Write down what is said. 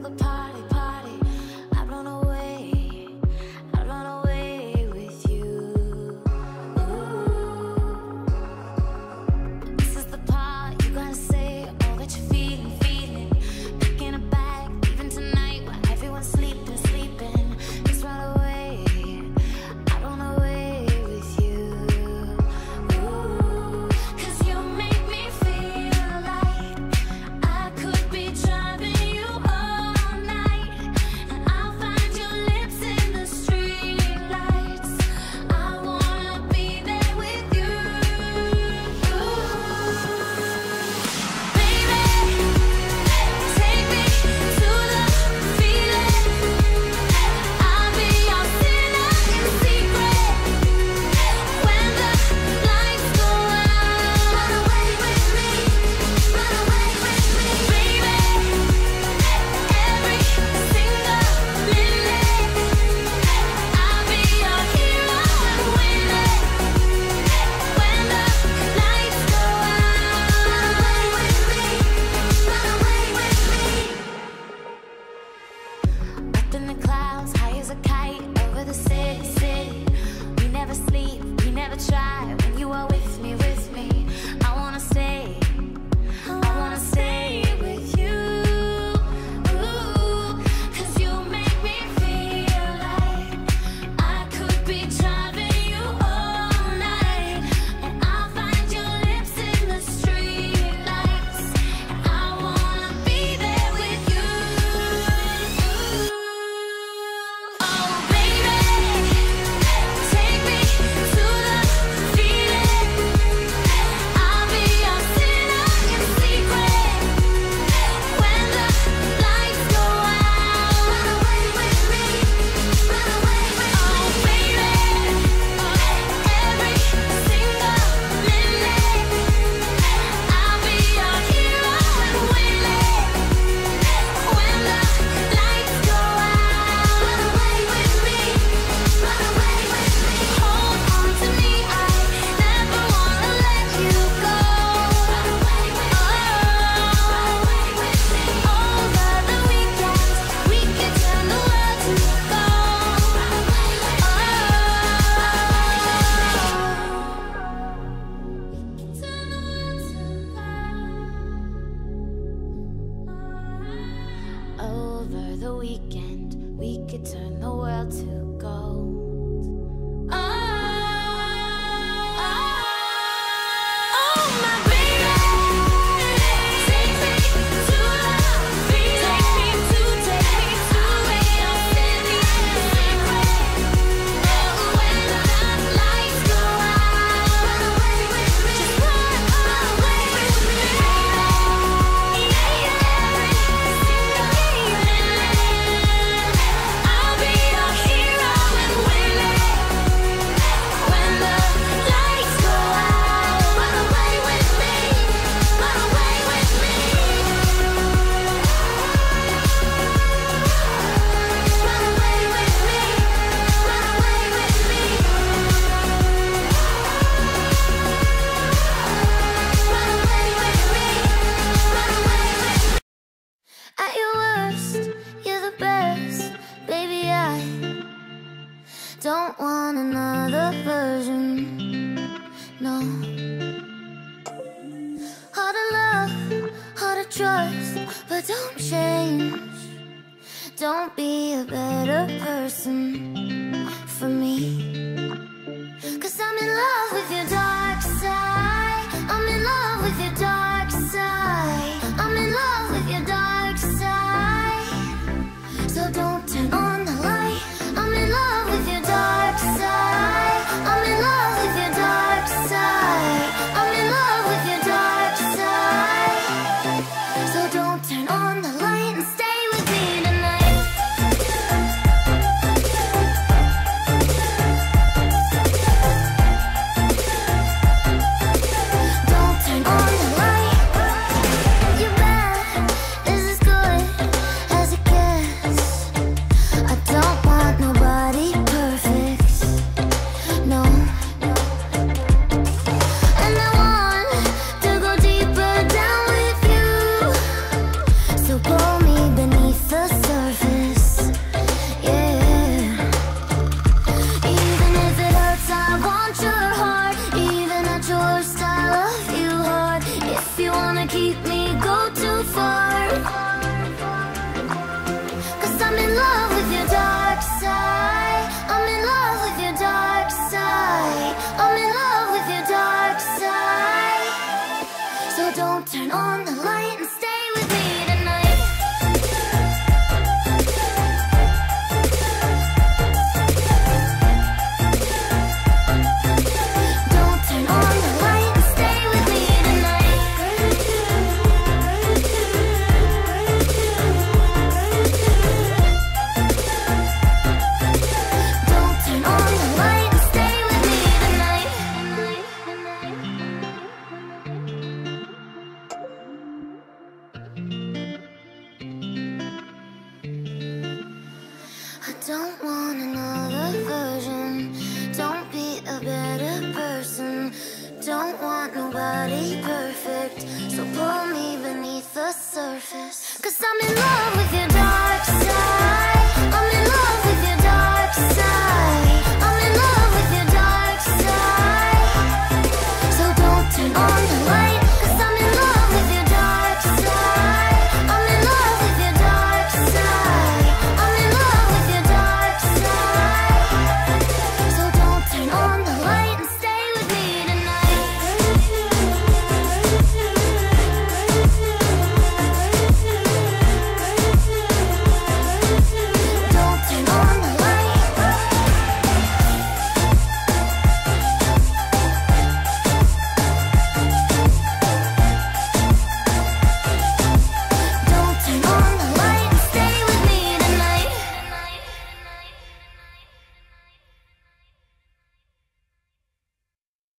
the party, party. I'd run away, I'd run away with you. Ooh. This is the part you gotta say all that you're feeling, feeling. Picking a bag, leaving tonight while everyone's sleeping, sleeping. Just run away, I'd run away with you. Ooh. 'Cause you make me feel like I could be driving you all night, and I'll find your lips in the street lights. I wanna be there with you. Baby, take me to the feeling. I'll be your sinner in secret. When the lights go out, run away with me, run away with me, baby. Every single minute, I'll be your hero and win it. When the lights go out, run away with me, run away with me. Up in the clouds, high as a kite, over the city, city. We never sleep, we never try. When you are with me, I wanna stay with you. Ooh, 'cause you make me feel like I could be driving you all night, and I'll find your lips in the street lights. I wanna be there with you. Oh baby, take me to the feeling. I'll be your sinner in secret. When the lights go out, run away with me, run away with me. Oh baby, every single minute, I'll be your hero and win it. When the lights go out, run away with me, run away with me. Hold on to me, I never wanna let you go. Run away with me, run away with me. Over the weekend, we could turn the world to gold. Run away with me, over the weekend, we could turn the world to gold. Oh, my baby, take me to the feeling. Take me to where you're sitting in secret. Oh, when the lights go out, run away with me, just run away with me, baby. Every single minute, I'll be your hero and win it. When the lights go out, run away with me, run away with me. Run away with me, run away with me. Run away with me, run away with me. At your worst, you're the best, baby. I don't want another version, no. Hard to love, hard to trust, but don't change. Don't be a better person for me. 'Cause I'm in love with your dark side. I'm in love with your dark side. I'm in love with your dark side. So don't turn on the light. I'm in love with your dark side. I'm in love with your dark side. I'm in love with your dark side. So don't turn on the light and stay with me tonight. Don't want another version. Don't be a better person. Don't want nobody perfect. So pull me beneath the surface. 'Cause I'm in love with